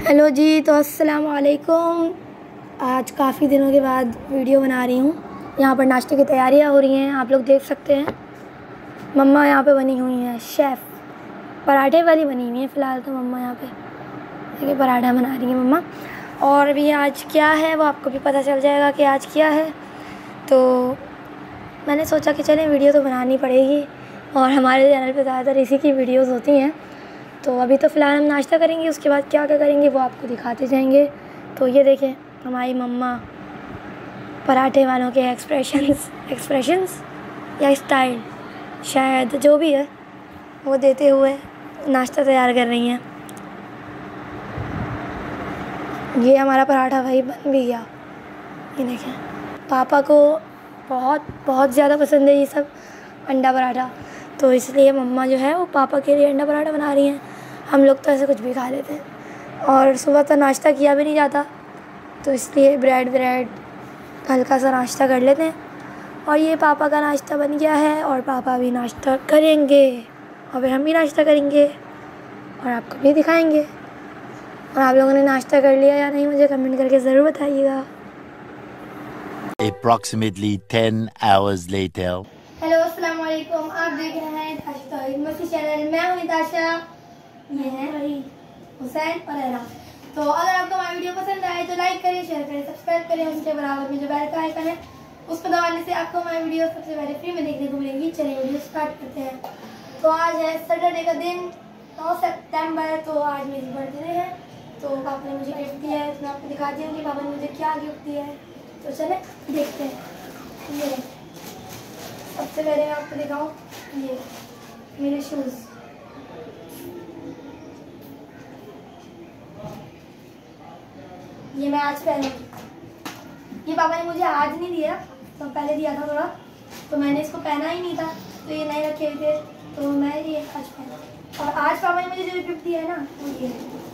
Hello जी, तो अस्सलाम वालेकुम। आज काफ़ी दिनों के बाद वीडियो बना रही हूँ। यहाँ पर नाश्ते की तैयारियाँ हो रही हैं, आप लोग देख सकते हैं। मम्मा यहाँ पे बनी हुई हैं शेफ़, पराठे वाली बनी हुई हैं फ़िलहाल तो मम्मा यहाँ पे देखिए पराठा बना रही हैं मम्मा। और अभी आज क्या है वो आपको भी पता चल जाएगा कि आज क्या है। तो मैंने सोचा कि चलें वीडियो तो बनानी पड़ेगी और हमारे चैनल पर ज़्यादातर इसी की वीडियोज़ होती हैं। तो अभी तो फ़िलहाल हम नाश्ता करेंगे, उसके बाद क्या क्या करेंगे वो आपको दिखाते जाएंगे। तो ये देखें हमारी मम्मा पराठे वालों के एक्सप्रेशंस या स्टाइल शायद जो भी है वो देते हुए नाश्ता तैयार कर रही हैं। ये हमारा पराठा भाई बन भी गया। ये देखें पापा को बहुत ज़्यादा पसंद है ये सब अंडा पराठा, तो इसलिए मम्मा जो है वो पापा के लिए अंडा पराठा बना रही हैं। हम लोग तो ऐसे कुछ भी खा लेते हैं और सुबह तो नाश्ता किया भी नहीं जाता, तो इसलिए ब्रेड हल्का सा नाश्ता कर लेते हैं। और ये पापा का नाश्ता बन गया है और पापा भी नाश्ता करेंगे और फिर हम भी नाश्ता करेंगे और आपको भी दिखाएंगे। और आप लोगों ने नाश्ता कर लिया या नहीं मुझे कमेंट करके ज़रूर बताइएगा। Approximately 10 hours later. हेलो अस्सलाम वालेकुम, आप देख रहे हैं ताशा मस्ती चैनल। मैं हूं ताशा, ये है हुसैन और एरा। तो अगर आपको हमारी वीडियो पसंद आए तो लाइक करें, शेयर करें, सब्सक्राइब करें। उसके बराबर में जो बेल का आइकन है उसको दबाने से आपको हमारी वीडियो सबसे पहले फ्री में देखने को मिलेगी। चलिए वीडियो स्टार्ट करते हैं। तो आज है सैटरडे का दिन 9 सितंबर। तो आज मेरी बर्थडे है, तो पापा ने मुझे गिफ्ट दिया है। तो मैं आपको दिखाती हूँ कि पापा ने मुझे क्या गिफ्ट दिया है। तो चले देखते हैं। ये सबसे पहले मैं आपको दिखाऊँ ये मेरे शूज़। ये मैं आज पहनूंगी। ये पापा ने मुझे आज नहीं दिया, तो पहले दिया था थोड़ा, तो मैंने इसको पहना ही नहीं था, तो ये नए रखे हुए थे, तो मैं ये आज पहना। और आज पापा ने मुझे जो गिफ्ट दिया है ना वो ये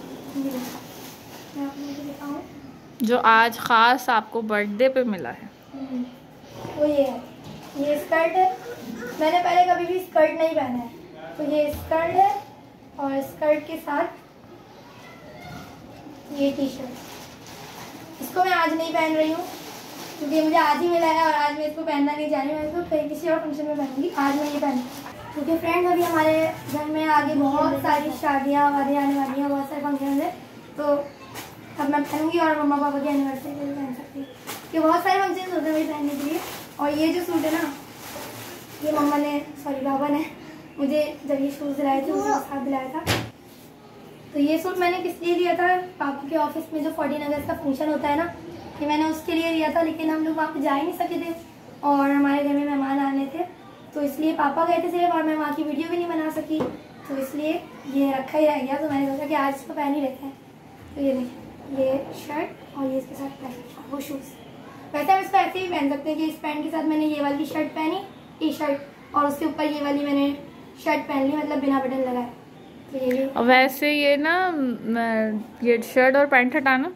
मैं आपको दिखाऊँ जो आज ख़ास आपको बर्थडे पे मिला है। वो ये है। ये स्कर्ट है, मैंने पहले कभी भी स्कर्ट नहीं पहना है, तो ये स्कर्ट है और स्कर्ट के साथ ये टी शर्ट। इसको मैं आज नहीं पहन रही हूँ क्योंकि मुझे आज ही मिला है और आज मैं इसको पहनना नहीं चाह रही। मैं इसको कहीं किसी और फंक्शन में पहनूंगी, आज मैं ये पहनूँ क्योंकि फ्रेंड्स अभी हमारे घर में आगे बहुत सारी शादियाँ वादियाँ आने वाली हैं, बहुत सारे फंक्शन है, तो अब मैं पहनूंगी और मम्मा पापा की एनिवर्सरी पे भी पहन सकती हूँ कि बहुत सारे फंक्शन होते हैं वही पहनने के लिए। और ये जो सूट है ना, ये मम्मा ने पापा ने मुझे जब ये शूज़ दिलाए थे उसके साथ दिलाया था। तो ये सूट मैंने किस लिए लिया था, पापा के ऑफिस में जो 14 अगस्त का फंक्शन होता है ना, ये मैंने उसके लिए लिया था, लेकिन हम लोग वहाँ पे जा ही नहीं सके थे और हमारे घर में मेहमान आने थे, तो इसलिए पापा गए थे सिर्फ और मैं वहाँ की वीडियो भी नहीं बना सकी, तो इसलिए ये रखा ही रह गया। तो मैंने सोचा कि आज इसको पहन ही रहते हैं। तो ये देखिए ये शर्ट और ये इसके साथ पहन वो शूज़। वैसे हम इसको ऐसे भी पहन सकते हैं कि इस पैंट के साथ मैंने ये वाली शर्ट पहनी, टी शर्ट, और उसके ऊपर ये वाली मैंने शर्ट पहन ली, मतलब बिना बटन लगाए। तो ये वैसे ये ना ये शर्ट और पैंट हटाना,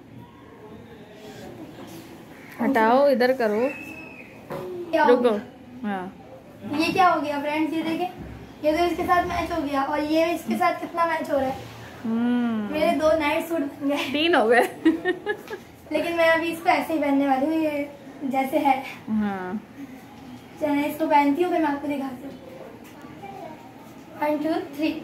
हटाओ, इधर करो, रुको। हाँ ये क्या हो गया फ्रेंड्स, ये देखें, ये तो इसके साथ मैच हो गया और ये इसके साथ कितना मैच हो रहा है। मेरे 2 नाइट सूट बन गए, 3 हो गए। लेकिन मैं अभी इसको ऐसे ही पहनने वाली हूँ, ये जैसे है। हाँ चलिए इसको पहनती हूँ फिर मैं आपको दिखाती हूँ। 1 2 3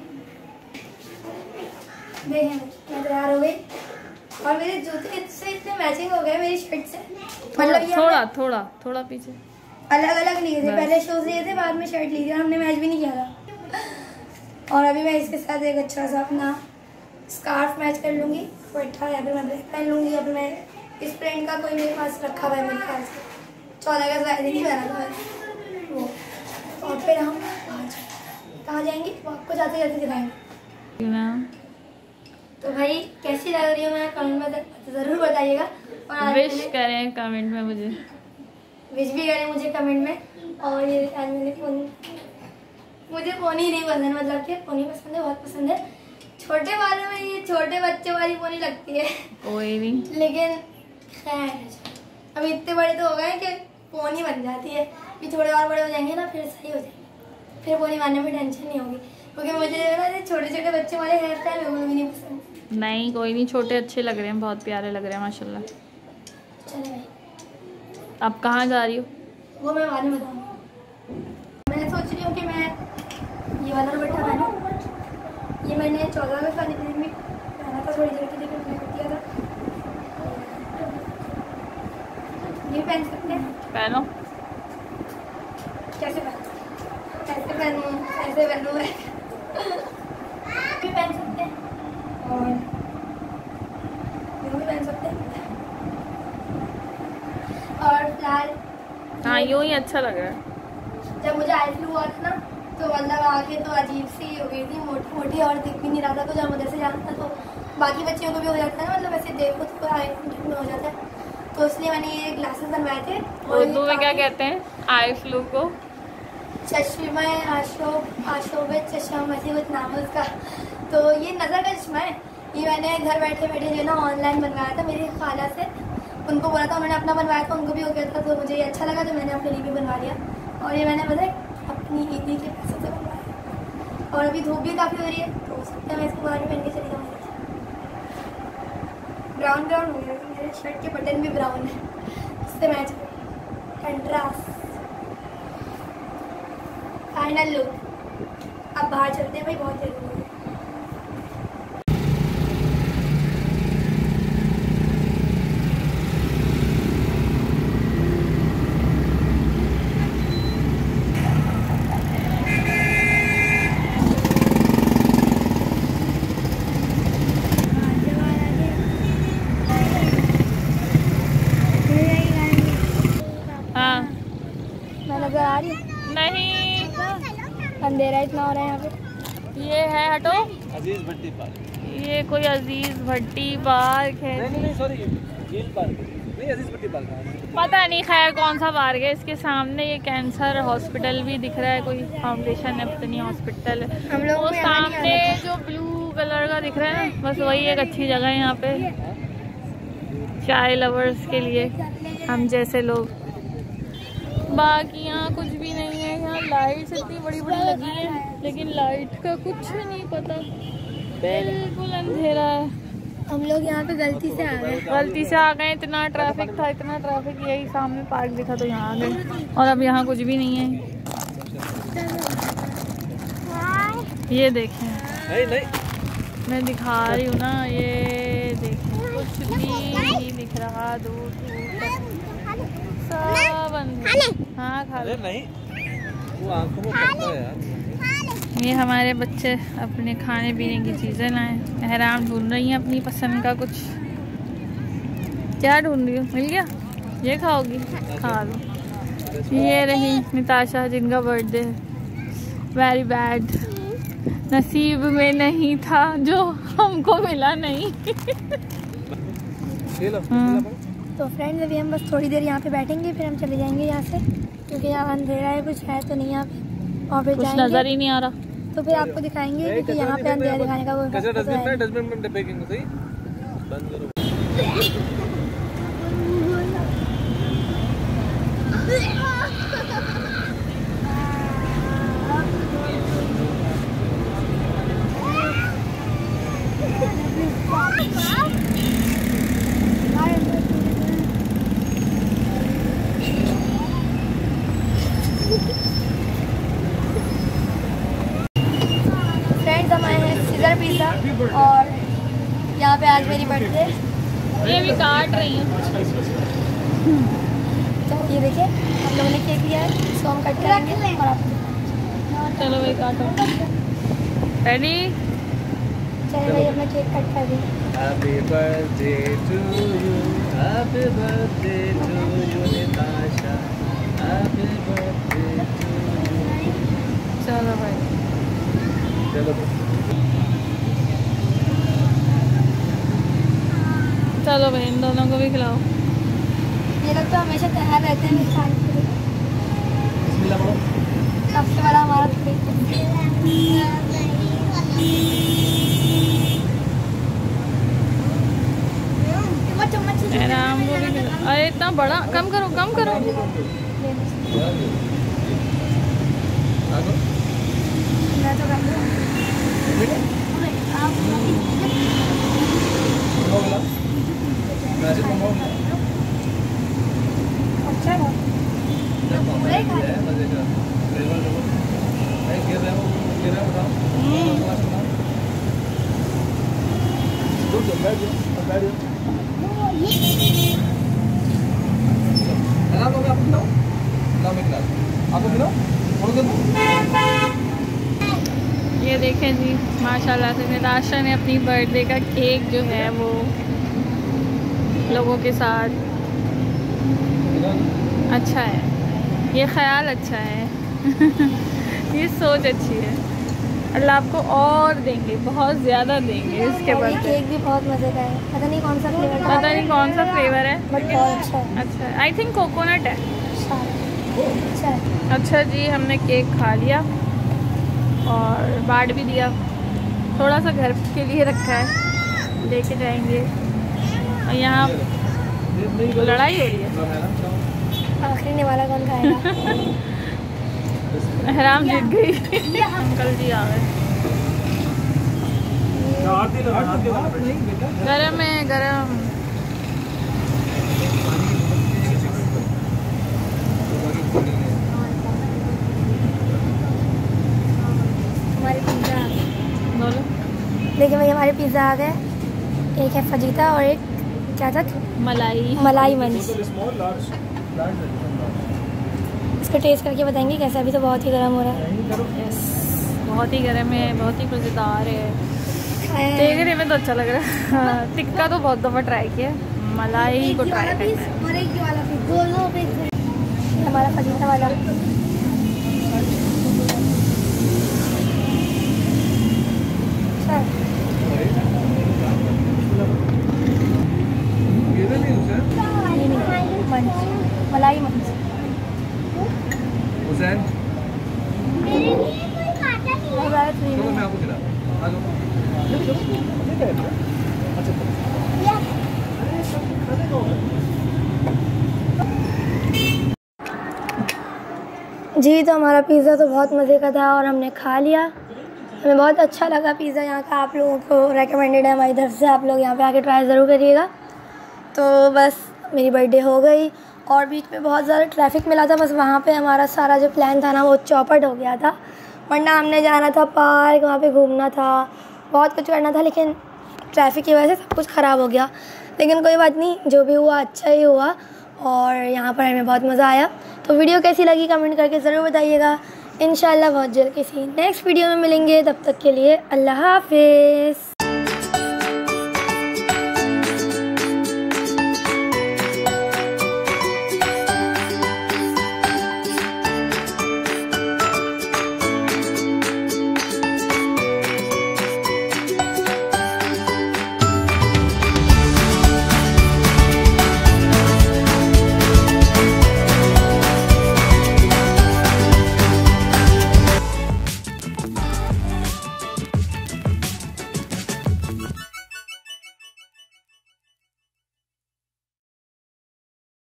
देखें मैं तैयार हो गई और मेरे जूते इससे इतने मैचिंग हो गए मेरी शर्ट से, मतलब ये थोड़ा पीछे अलग अलग लिए थे। पहले शूज लिए थे, बाद में शर्ट ली थी और हमने मैच भी नहीं किया था। और अभी मैं इसके साथ एक अच्छा सा अपना स्कार्फ मैच कर लूँगी, दुपट्टा, या फिर मैं ब्लैक पहन लूँगी, या फिर मैं इस प्रिंट का कोई मेरे पास रखा हुआ है मेरे ख्याल से 14 अगस्त वाले दिन ही पहना था वो। और फिर हम कहाँ जाएंगे वो आपको जाते जाते दिखाएंगे। तो भाई कैसी लग रही हो मैं कमेंट में ज़रूर बताइएगा और विश करें कमेंट में, मुझे विश भी करें मुझे कमेंट में। और ये मैंने मुझे पोनी नहीं पसंद, मतलब कि पोनी पसंद है, बहुत पसंद है। छोटे वालों में ये छोटे बच्चों वाली पोनी लगती है, कोई नहीं, लेकिन खैर अभी इतने बड़े तो हो गए कि पोनी बन जाती है। फिर थोड़े और बड़े हो जाएंगे ना फिर सही हो जाएंगे, फिर पोनी मारने में टेंशन नहीं होगी। क्योंकि मुझे ना छोटे छोटे बच्चों वाले हेयर स्टाइल बिल्कुल भी नहीं पसंद। नहीं कोई नहीं, छोटे अच्छे लग रहे हैं, बहुत प्यारे लग रहे हैं माशाल्लाह। चले भाई, अब कहाँ जा रही हो? वो मैं बाद में बताऊँगी। मैं सोच रही हूँ कि मैं ये वाला दुपट्टा पहनूँ। ये मैंने 14 अगस्त वाले दिन में पहना था, थोड़ी देर के लिए मैंने कर दिया था। ये पहन सकते हैं? पहनो। कैसे पहनूँ? कैसे पहनूँ? कैसे पहनूँ? भी पहन सकते हैं और ये भी पहन सकते हैं। और फिलहाल हाँ यूँ ही अच्छा लग रहा है। जब मुझे आई फ्लू हुआ था ना, तो मतलब आके तो अजीब सी हो गई थी, मोटी मोटी, और दिख भी नहीं रहा था। तो जब उधर से जाना था तो बाकी बच्चियों को भी हो जाता है ना, मतलब ऐसे देखो तो आई फ्लू में हो जाता है। तो इसलिए मैंने ये ग्लासेस बनवाए थे। उर्दू में क्या कहते हैं आई फ्लू को? चश्मा आशोबित चश्मा, ऐसे कुछ नाम है उसका। तो ये नज़र का चश्मा है। ये मैंने घर बैठे बैठे जो है ना ऑनलाइन बनवाया था मेरी खाला से। उनको बोला था, उन्होंने अपना बनवाया था, उनको भी हो गया था। तो मुझे ये अच्छा लगा तो मैंने अपने लिए भी बनवा लिया। और ये मैंने पता है अपनी ईदी के पैसों से बनवाया। और अभी धूप भी काफ़ी हो रही है, तो हो सकता है मैं इसको बाहर में पहन के चली जाऊँगी। ब्राउन ब्राउन हो गया, मेरे शर्ट के बटन भी ब्राउन है, उससे मैच कंट्रास्ट। Final look. अब बाहर चलते हैं भाई, बहुत देर हो गई। हाँ मैं नजर आ रही हूँ? नहीं, अंधेरा इतना हो रहा है यहाँ पे। ये है हटो, अजीज भट्टी पार्क। ये कोई अजीज भट्टी पार्क है। नहीं सॉरी, झील पार्क नहीं, अजीज भट्टी पार्क है। पता नहीं खैर कौन सा पार्क है। इसके सामने ये कैंसर हॉस्पिटल भी दिख रहा है, कोई फाउंडेशन है, पता नहीं हॉस्पिटल है। हम लोग वो को यहाँ नहीं सामने आना जो ब्लू कलर का दिख रहा है ना, बस वही एक अच्छी जगह है यहाँ पे चाय लवर्स के लिए, हम जैसे लोग। बाकी यहाँ कुछ भी नहीं है। यहाँ लाइट्स इतनी बड़ी बड़ी लगी है, लेकिन लाइट का कुछ नहीं पता, बिल्कुल अंधेरा है। हम लोग यहाँ पे गलती से आ गए। गलती से आ गए, इतना ट्रैफिक था, इतना ट्रैफिक। यही सामने पार्क दिखा तो यहाँ आ गए, और अब यहाँ कुछ भी नहीं है। ये देखें, नहीं मैं दिखा रही हूँ ना, ये देखें, कुछ भी नहीं दिख रहा दूर दूर तक, सब अंधेरा। हाँ खा अरे लो। नहीं, वो आंखों में पड़ता है यार। ये हमारे बच्चे अपने खाने पीने की चीज़ें लाए, एहराम ढूंढ रही हैं अपनी पसंद का कुछ। क्या ढूंढ रही हो? मिल गया? ये खाओगी? खा लो। ये रही निताशा जिनका बर्थडे है। वेरी बैड, नसीब में नहीं था जो हमको मिला नहीं। तो फ्रेंड्स अभी हम बस थोड़ी देर यहाँ पे बैठेंगे, फिर हम चले जाएंगे यहाँ से, क्योंकि यहाँ अंधेरा है, कुछ है तो नहीं यहाँ पे। और फिर कुछ जाएंगे नजर ही नहीं आ रहा। तो फिर आपको दिखाएंगे, क्योंकि यहाँ पे अंधेरा दिखाने का कोई कैसे मकसद डस्टबिन है। में डस्टबिन में डब्बे के सही बंद करो। फ्रेंड्स हम आए हैं सीजर पिज़्ज़ा, और यहाँ पे आज मेरी बर्थडे। ये भी काट रही हैं। तो ये देखिए हम लोगों ने केक लिया है, इसको हम कट करेंगे और आप चलो भाई काटो। रेडी? चलिए भाई अपना केक कट कर दें। Happy birthday to you, happy birthday to you Natasha, happy birthday to you। चलो भाई, चलो चलो भाई इन दोनों को भी खिलाओ। ये लोग तो हमेशा तैयार रहते हैं खाने के लिए। बिस्मिल्लाह बोलो। सबसे बड़ा हमारा केक। एहराम को भी खिलाओ। अरे इतना बड़ा, कम करो कम करो। मैं तो कर ये देखें जी, माशाल्लाह से निताशा ने अपनी बर्थडे का केक जो है वो लोगों के साथ, अच्छा है ये ख्याल, अच्छा है ये सोच अच्छी है। अल्लाह आपको और देंगे, बहुत ज़्यादा देंगे इसके बाद। केक भी बहुत मज़े का है, पता नहीं कौन सा फ्लेवर, पता नहीं कौन सा फ्लेवर है, बट बहुत अच्छा है। अच्छा है, आई थिंक कोकोनट है। अच्छा है। अच्छा जी, हमने केक खा लिया और बांट भी दिया, थोड़ा सा घर के लिए रखा है, लेके जाएंगे। और यहाँ लड़ाई हो रही है, आखिरी निवाला कौन खाएगा? हराम जीत गई। अंकल जी आ गए, गरम है गरम। हमारे पिज़्ज़ा आ गए। बोलो। देखिए भाई, हमारे पिज़्ज़ा आ गए। एक है फजीता और एक क्या था, मलाई मंच। इसको टेस्ट करके बताएंगे कैसा। अभी तो बहुत ही गर्म हो रहा है। यस, बहुत ही गर्म है, बहुत ही मज़ेदार है। देखने में तो अच्छा लग रहा है। हाँ, टिक्का तो बहुत दफ़ा ट्राई किया, मलाई को ट्राई करना है। हमारा फजीता वाला मंच, मलाई मंच। हुसैन, क्रीमी मैं आपको खिला। जी। तो हमारा पिज़्ज़ा तो बहुत मज़े का था और हमने खा लिया। हमें बहुत अच्छा लगा पिज़्ज़ा यहाँ का। आप लोगों को रेकमेंडेड है हमारी तरफ से, आप लोग यहाँ पे आके ट्राई ज़रूर करिएगा। तो बस मेरी बर्थडे हो गई और बीच में बहुत ज़्यादा ट्रैफिक मिला था, बस वहाँ पे हमारा सारा जो प्लान था ना वो चौपट हो गया था। वरना हमने जाना था पार्क, वहाँ पे घूमना था, बहुत कुछ करना था, लेकिन ट्रैफिक की वजह से सब कुछ ख़राब हो गया। लेकिन कोई बात नहीं, जो भी हुआ अच्छा ही हुआ और यहाँ पर हमें बहुत मज़ा आया। तो वीडियो कैसी लगी कमेंट करके ज़रूर बताइएगा। इंशाल्लाह बहुत जल्द किसी नेक्स्ट वीडियो में मिलेंगे, तब तक के लिए अल्लाह हाफ़िज़।